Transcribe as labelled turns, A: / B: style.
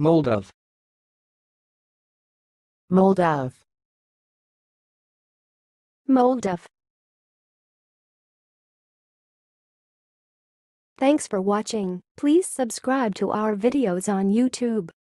A: Moldove,
B: Moldove,
C: MOLDOVE. Thanks for watching. Please subscribe to our videos on YouTube.